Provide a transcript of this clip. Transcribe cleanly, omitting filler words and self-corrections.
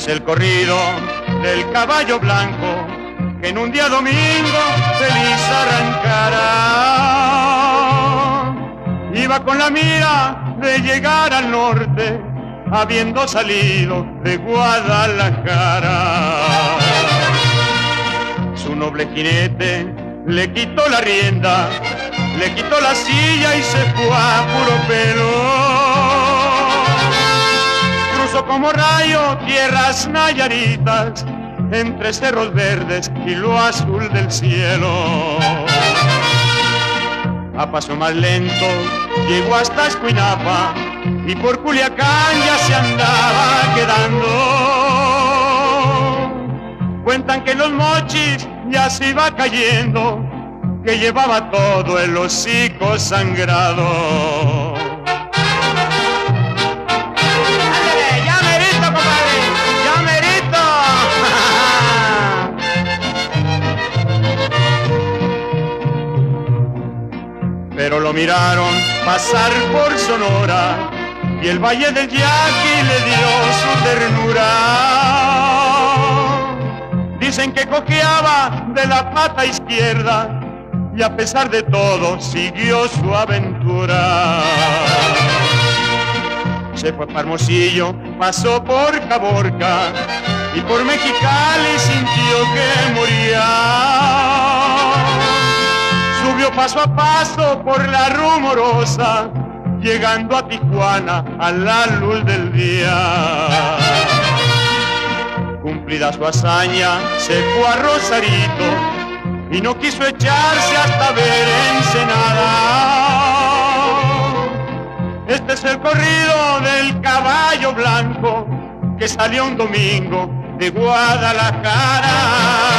es el corrido del caballo blanco que en un día domingo feliz arrancará. Iba con la mira de llegar al norte, habiendo salido de Guadalajara. Su noble jinete le quitó la rienda, le quitó la silla y se fue a puro pelo. Cruzó como rayo tierras nayaritas, entre cerros verdes y lo azul del cielo. A paso más lento llegó hasta Escuinapa y por Culiacán ya se andaba quedando. Cuentan que en los mochis ya se iba cayendo, que llevaba todo el hocico sangrado. ¡Ándale, ya merito, compadre! ¡Ya merito! Pero lo miraron pasar por Sonora y el Valle del Yaqui le dio su ternura. Dicen que cojeaba de la pata izquierda y a pesar de todo siguió su aventura. Se fue para Hermosillo, pasó por Caborca y por Mexicali sintió que moría. Subió paso a paso por la rumorosa, llegando a Tijuana a la luz del día. Cumplida su hazaña, se fue a Rosarito y no quiso echarse hasta ver Ensenada. Este es el corrido del caballo blanco que salió un domingo de Guadalajara.